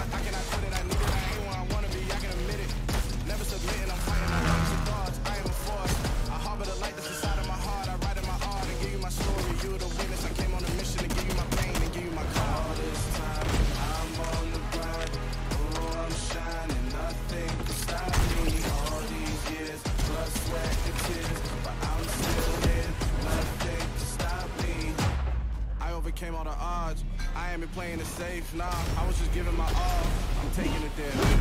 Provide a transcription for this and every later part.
Overcame all the odds. I ain't been playing it safe, nah. I was just giving my all. I'm taking it there.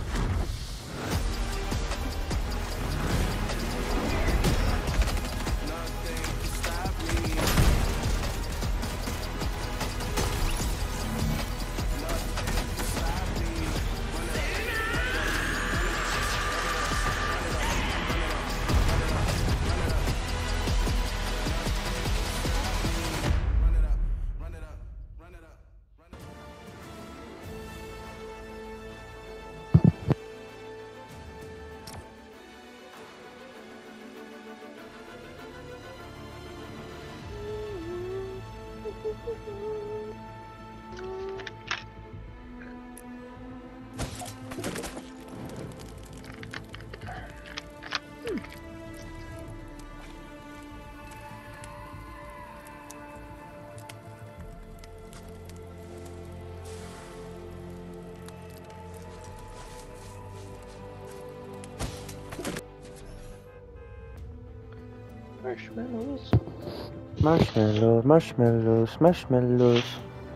Marshmallows. Marshmallows, marshmallows, marshmallows.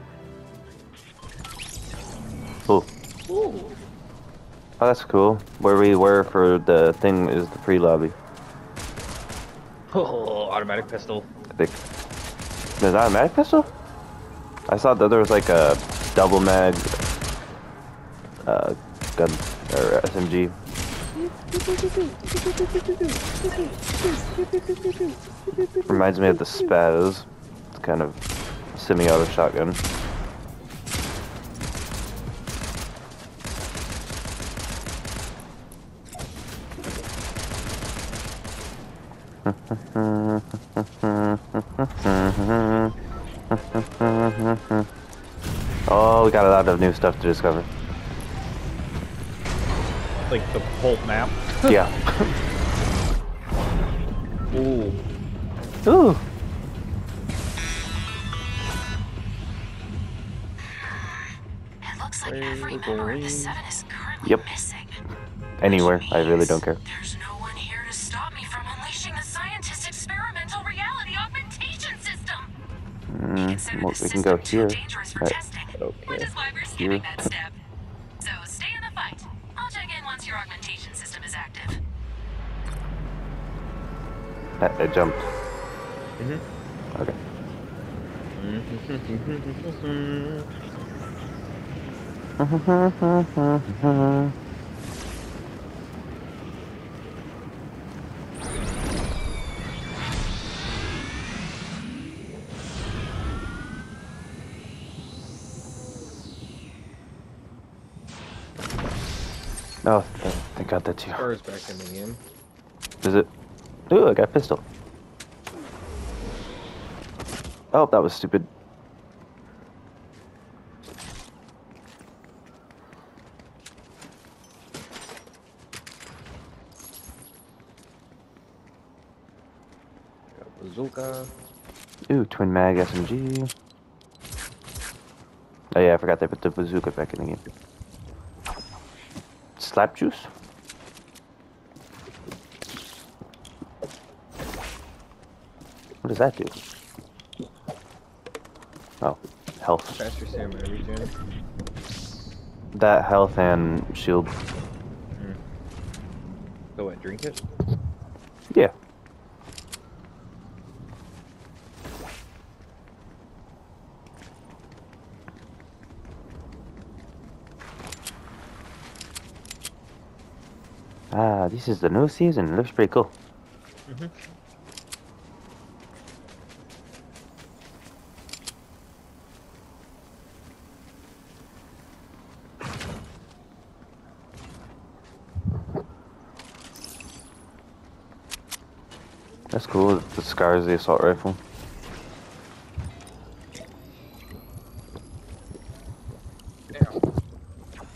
Oh. Ooh. Oh, that's cool. Where we were for the thing is the free lobby. Oh, automatic pistol. I think. There's an automatic pistol? I saw that there was like a double mag gun or SMG. Reminds me of the Spaz. It's kind of semi-auto shotgun. Oh, we got a lot of new stuff to discover. Like the whole map? Yeah. Ooh. Ooh. It looks like every member of the Seven is currently missing. Anywhere. I really don't care. There's no one here to stop me from unleashing the scientist's experimental reality augmentation system. Well, we can go here. Right. Which is why we're skipping that step. So stay in the fight. I'll check in once your augmentation system is active. It jumped. Okay. Oh, thank God that's you. Car's back in the game. Is it? Ooh, I got a pistol. Oh, that was stupid. Got bazooka. Ooh, twin mag SMG. Oh yeah, I forgot they put the bazooka back in the game. Slap juice? What does that do? Oh, health. Faster samurai regen. That health and shield. So what, drink it? Yeah. Ah, this is the new season. It looks pretty cool. That's cool. The Scar is the assault rifle. Damn.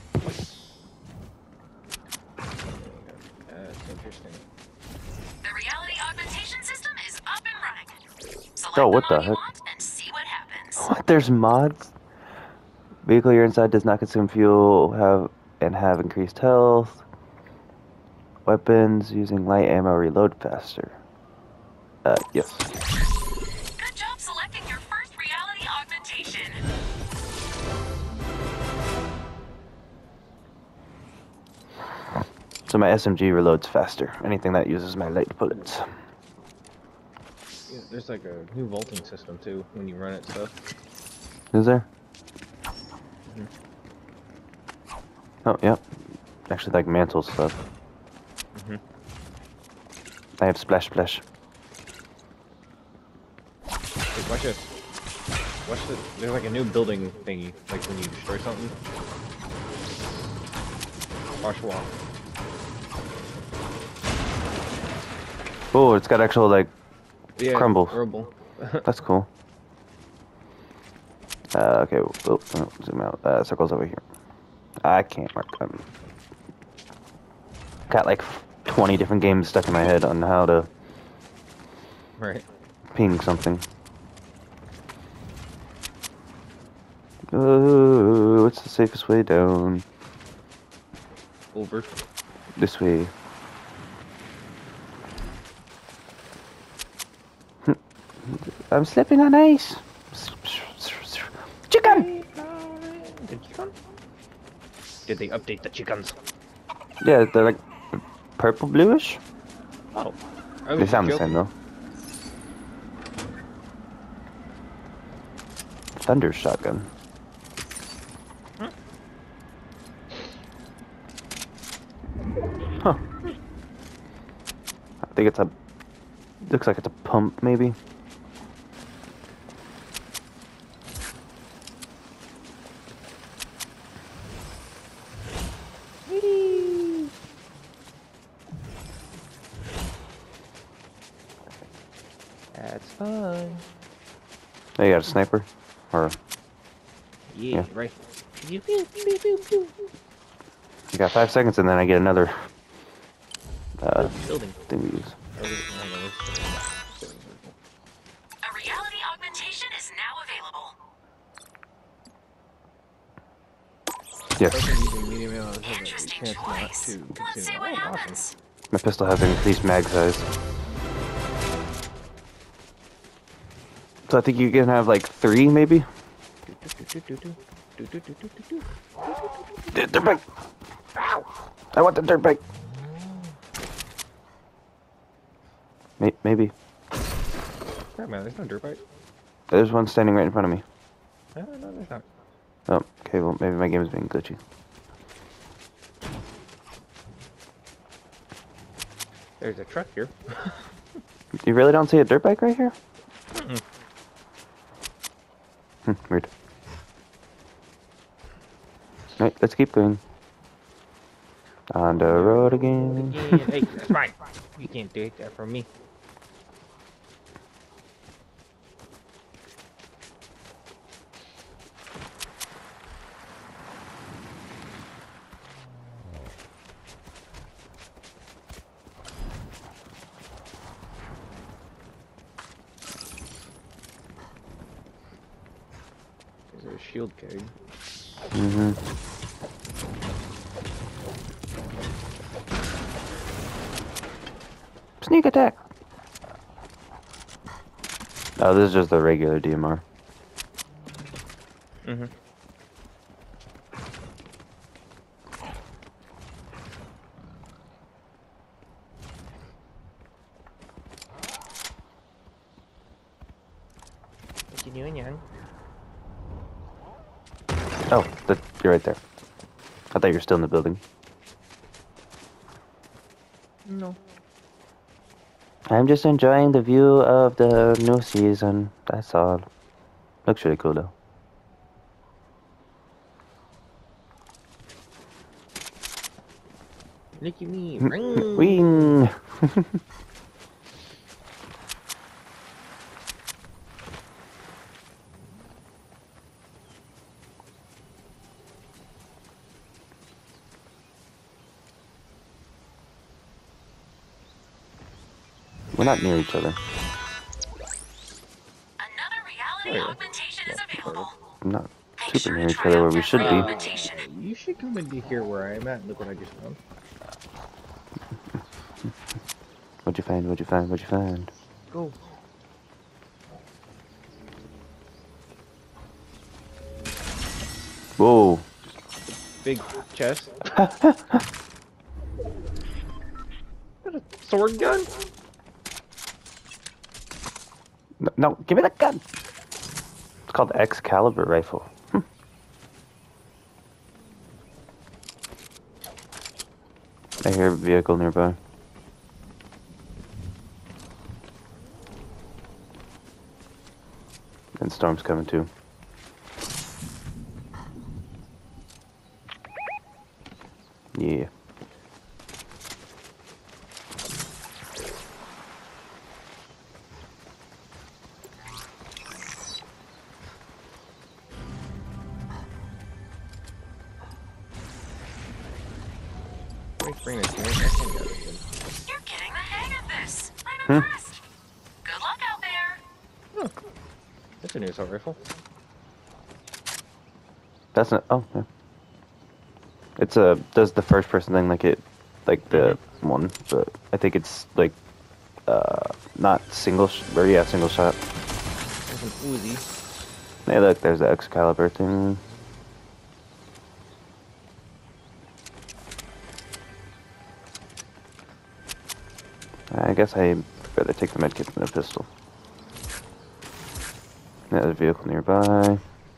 Oh, the what the mod you heck? want and see what happens. What? There's mods? Vehicle you're inside does not consume fuel, have increased health. Weapons using light ammo reload faster. Yes. Good job selecting your first reality augmentation. So my SMG reloads faster. Anything that uses my light bullets. Yeah, there's like a new vaulting system too when you run it stuff. Is there? Mhm. Oh, yep. Actually, like mantle stuff. Mhm. I have splash splash. Hey, watch this. Watch this. There's like a new building thingy, like when you destroy something. Watch walk. Oh, it's got actual like Yeah, crumbles. rubble. That's cool. Okay. Oh, zoom out. Circles over here. I can't mark them. Got like 20 different games stuck in my head on how to Right. ping something. What's the safest way down? Over. This way. I'm slipping on ice. Chicken! The chicken? Did they update the chickens? Yeah, they're like purple bluish. Oh. I was They just sound the joking. same though. Thunder shotgun. Huh. I think it's a. Looks like it's a pump, maybe. That's fine. Oh, you got a sniper? Or Yeah, Yeah. right. you got 5 seconds and then I get another Building. thing to use. Oh, hang on, A reality augmentation is now available. Yes. using medium ammo has a Interesting chance not choice. to Let's see consume. what Oh, awesome. happens. My pistol has an increased mag size. So I think you can have like 3 maybe? Dirt bike! I want the dirt bike! Maybe. Crap, man, there's no dirt bike. There's one standing right in front of me. No, there's not. Oh, okay, well maybe my game is being glitchy. There's a truck here. You really don't see a dirt bike right here? Weird. Right, let's keep going. On the road again. Hey, that's fine. You can't take that from me. There's a shield keg. Sneak attack! Oh, this is just the regular DMR. Mm-hmm. What you doing, young? Oh, you're right there. I thought you were still in the building. No. I'm just enjoying the view of the new season. That's all. Looks really cool though. Look at me. Wing! We're not near each other. not Make super sure near to each try other out where we that should be. augmentation. You should come into here where I'm at. Look what I just found. What'd you find? What'd you find? What'd you find? Go. Whoa. Big chest. Got a sword gun? No, no, give me that gun. It's called Excalibur rifle. I hear a vehicle nearby. And storm's coming too. Yeah. Bring this here. I can't get it. You're getting the hang of this. I'm Hmm? impressed. Good luck out there. Oh, that's a new assault rifle. That's not. Oh, yeah. It's does the first person thing like the one, but I think it's like not single or yeah, single shot. There's an Uzi. Hey, look, there's the Excalibur thing. I guess I'd rather take the medkit than a pistol. Another vehicle nearby.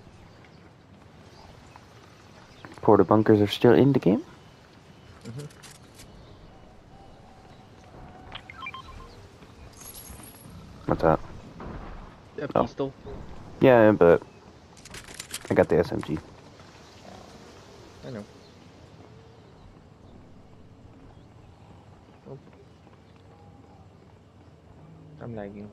Porta bunkers are still in the game. What's that? A Oh. pistol. Yeah, but I got the SMG. I know. Oh. I'm lagging.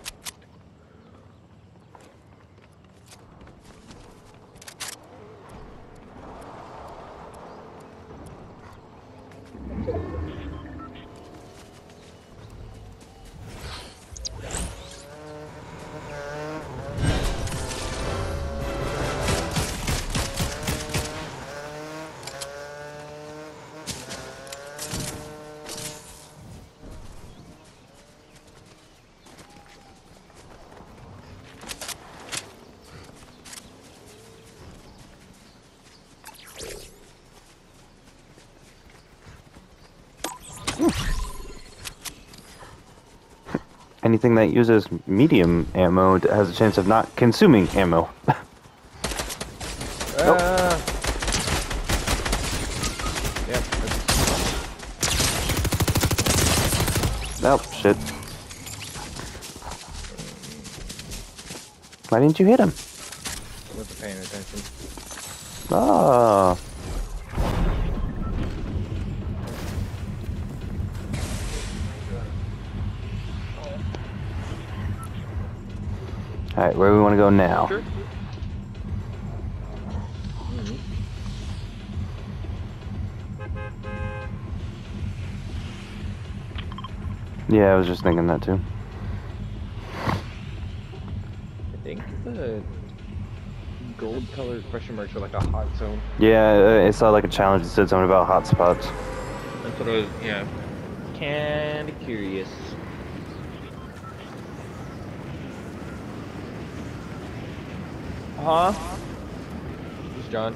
Anything that uses medium ammo has a chance of not consuming ammo. Nope. Yep. Nope, shit. Why didn't you hit him? I wasn't paying attention. Oh. Alright, where do we want to go now? Sure. Yeah, I was just thinking that too. I think the gold colored question marks are like a hot zone. Yeah, I saw like a challenge that said something about hotspots. That's what I was, yeah. Kinda curious. Huh? Who's John?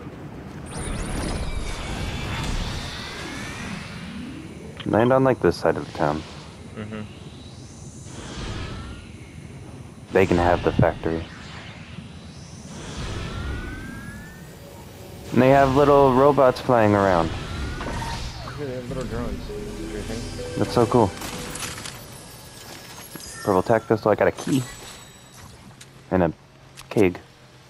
Land on like this side of the town. Mm-hmm. They can have the factory. And they have little robots flying around. They have little drones. Interesting. That's so cool. Purple tack pistol, I got a key. And a keg.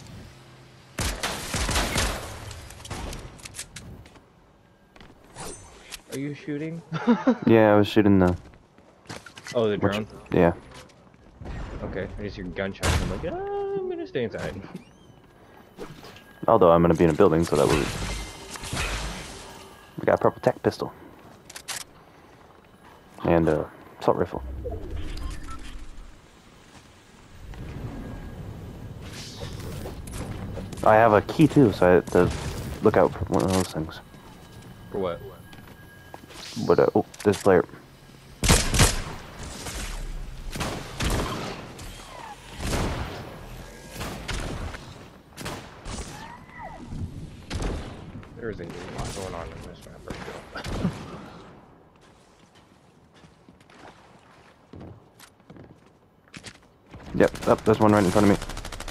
Are you shooting? Yeah, I was shooting the... Oh, the drone? Yeah. Okay, I just hear gunshots and I'm like, I'm gonna stay inside. Although I'm gonna be in a building, so that will... We got a purple tack pistol. And a assault rifle. I have a key too, so I have to look out for one of those things. For what? But oh, this player. There is a lot going on in this map right now. Yep, oh, there's one right in front of me.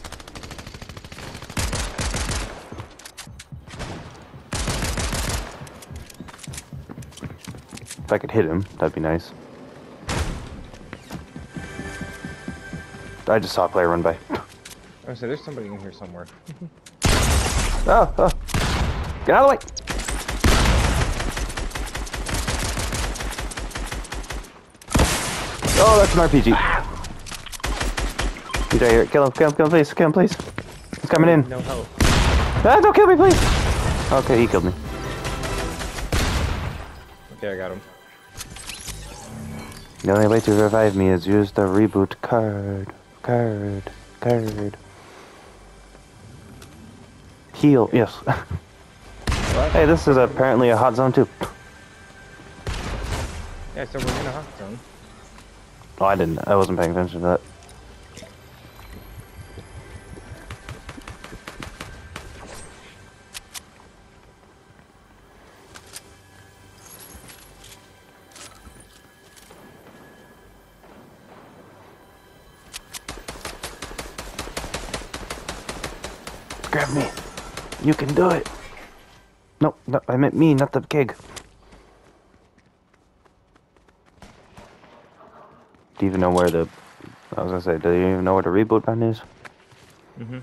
If I could hit him, that'd be nice. I just saw a player run by. I said there's somebody in here somewhere. Oh, oh. Get out of the way! Oh, that's an RPG. He's right here. Kill him, please, kill him, please. He's coming in. No help. Ah, don't kill me, please! Okay, he killed me. Okay, I got him. The only way to revive me is use the reboot card. Heal, yes. What? Hey, this is apparently a hot zone too. Yeah, so we're in a hot zone. Oh, I wasn't paying attention to that. Grab me. You can do it. No, I meant me, not the keg. Do you even know where the... I was gonna say, do you even know where the reboot button is? Mm-hmm.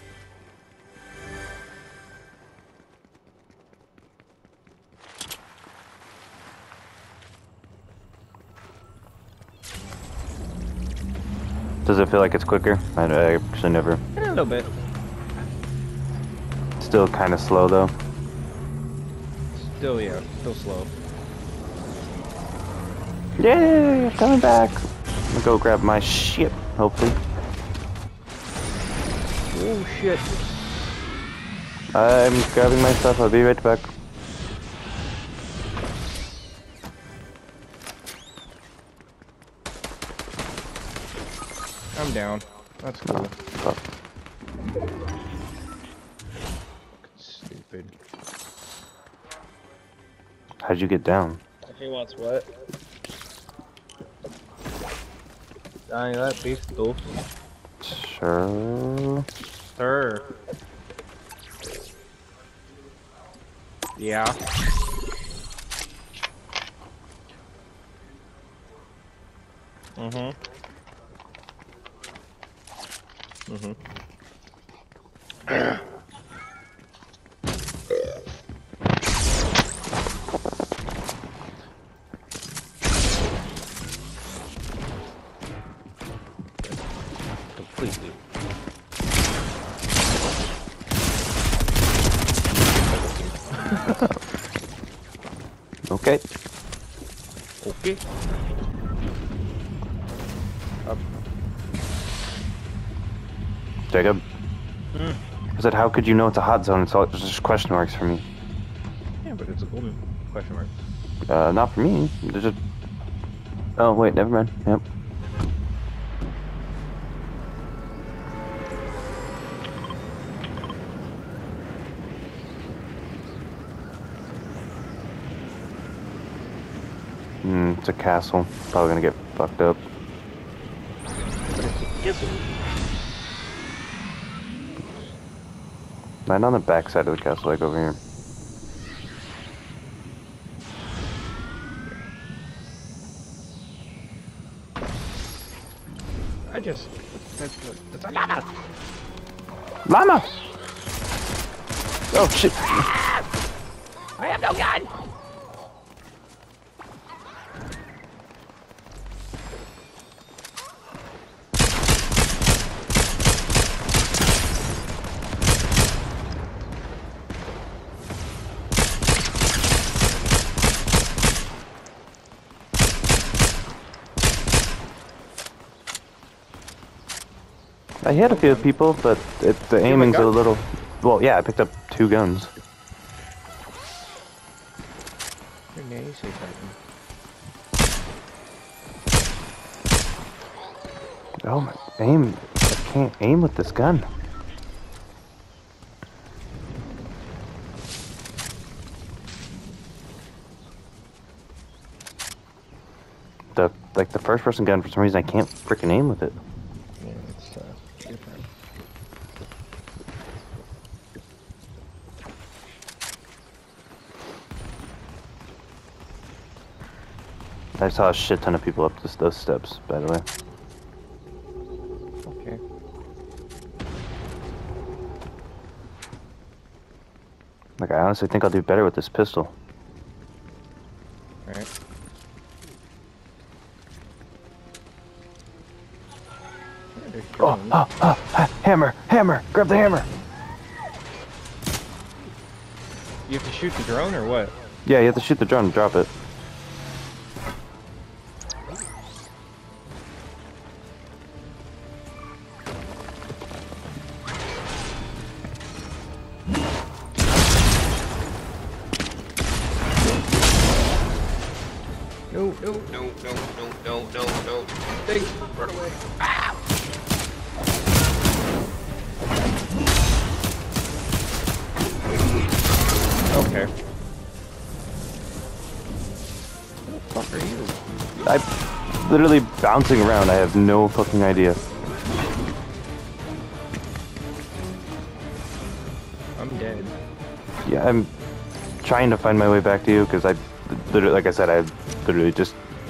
Does it feel like it's quicker? I actually never... A little bit. Still kind of slow though. Still, yeah, still slow. Yay! Coming back! I'm gonna go grab my shit, hopefully. Oh shit. I'm grabbing my stuff, I'll be right back. I'm down. That's cool. Fuck. Stupid. How'd you get down? He wants what? Dying that pistol. Sure. Sir. Yeah. Mm-hmm. Mm-hmm. Completely. Okay. Okay. Up. Jacob. I said, how could you know it's a hot zone? It's just question marks for me. Yeah, but it's a golden question mark. Not for me. There's just... Oh, wait, never mind. Yep. It's a castle. Probably gonna get fucked up. Right on the back side of the castle, like over here. I just... That's a llama! Llama! Oh, shit. I have no gun! I hit a few people, but the aiming's a little Well, yeah, I picked up 2 guns. Yeah, you say something. Oh my aim! I can't aim with this gun. The first person gun, for some reason I can't freaking aim with it. Yeah, it's different. I saw a shit ton of people up those steps, by the way. Okay. Like, I honestly think I'll do better with this pistol. Alright. Hammer! Hammer! Grab the hammer! You have to shoot the drone or what? Yeah, you have to shoot the drone and drop it. No, no, no, no, no, no, no, no. Thing, run away. Ah! Okay. What the fuck are you? I'm literally bouncing around. I have no fucking idea. I'm dead. Yeah, I'm trying to find my way back to you because I literally, like I said, I literally just.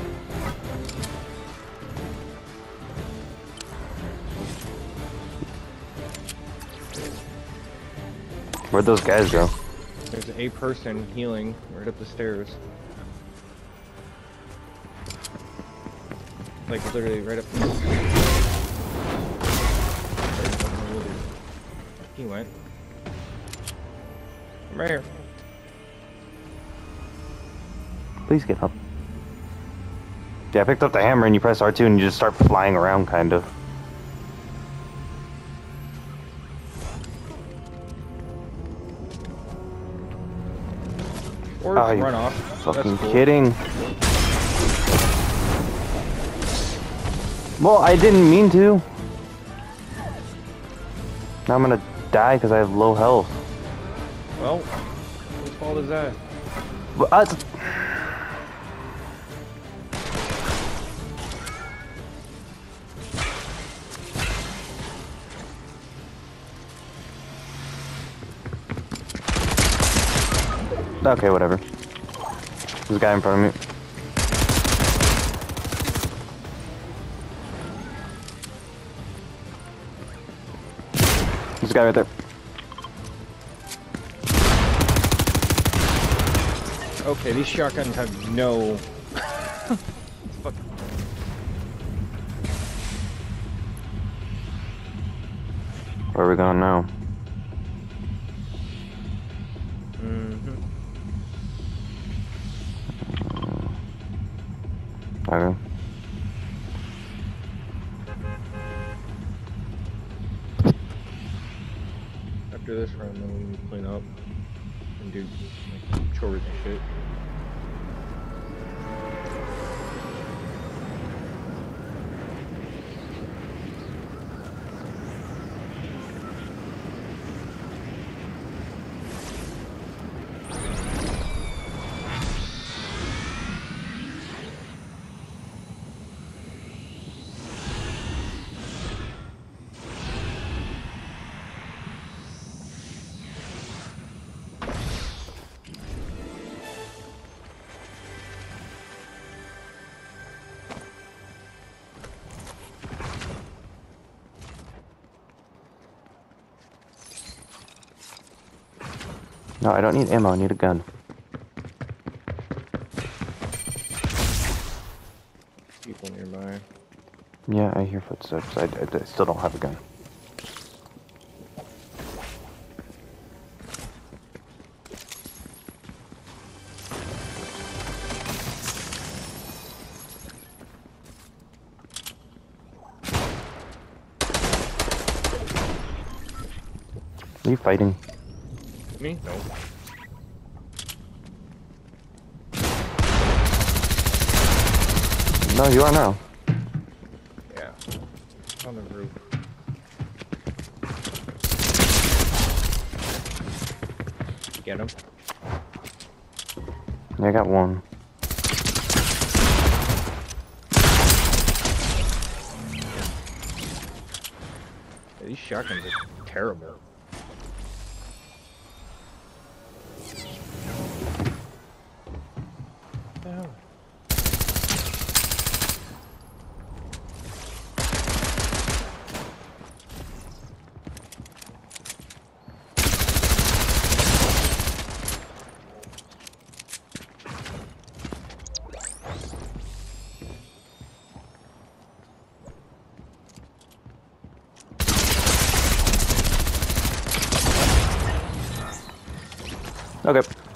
Where'd those guys go? There's a person healing right up the stairs. Like literally right up the He went. I'm right here. Please get up. Yeah, I picked up the hammer and you press R2 and you just start flying around, kind of. Or Oh, run you off. fucking That's cool. kidding. Well, I didn't mean to. Now I'm gonna die because I have low health. Well, whose fault is that? But, okay, whatever. There's a guy in front of me. There's a guy right there. Okay, these shotguns have no... Fuck. Where are we going now? Mm-hmm. Okay. After this run, then we need to clean up and do like, chores and shit. No, I don't need ammo. I need a gun. People nearby. Yeah, I hear footsteps. I still don't have a gun. Are you fighting? me? No. No, you are now. Yeah. It's on the roof. Get him. Yeah, I got one. Yeah, these shotguns are terrible. What the hell? Okay.